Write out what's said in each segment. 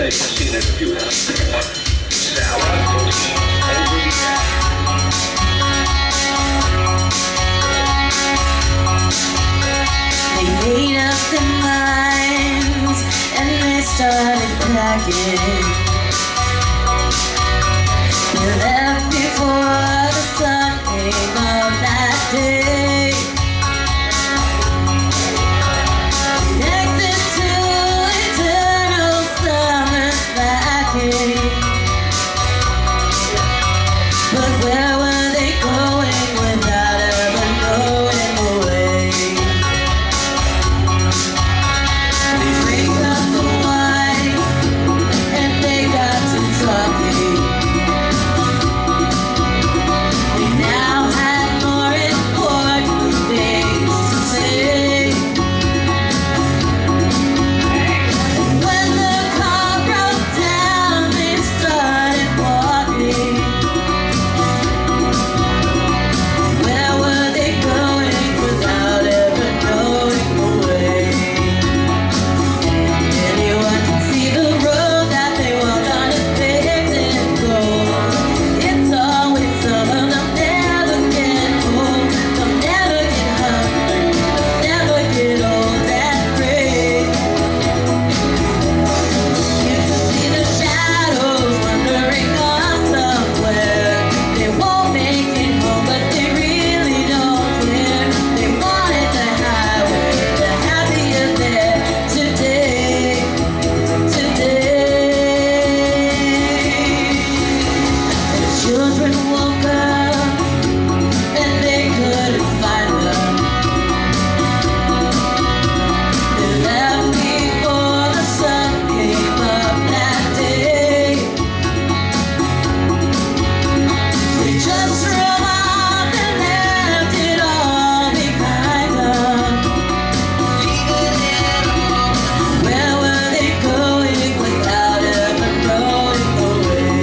say, see an interview now. Salad, protein, over the gas. They made up their minds and they started packing. They left before the sun came up that day. Connected to eternal summer slacking. But where were they going without ever knowing the way? They drank up the wine and they got to talking. They now had more important things to say. And when the car broke down, they started walking. Where were they going without ever knowing the way? Anyone can see the road that they walk on is paved in gold. It's always summer, they'll never get old. They'll never get hungry, they'll never get old and gray. You can see the shadows wandering off somewhere. They won't make it home, but they really don't care. They wanted the highway, they're happier there today. The children woke up and they couldn't find them. They left before the sun came up that day. They just drove off and left it all behind them. Where were they going without ever knowing the way?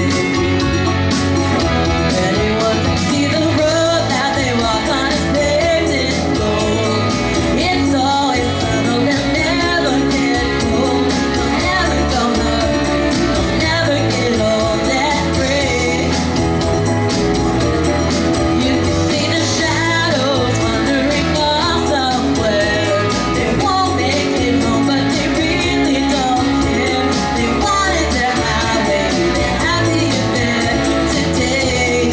Anyone can see the road that they walk on is paved in gold. It's always summer, they'll never get cold. They'll never go hungry, they'll never get old and gray. You can see the shadows wandering off somewhere. They won't make it home, but they really don't care. They wanted their highway, they're happier there today.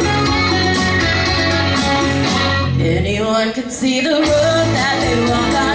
Anyone can see the road that they walk on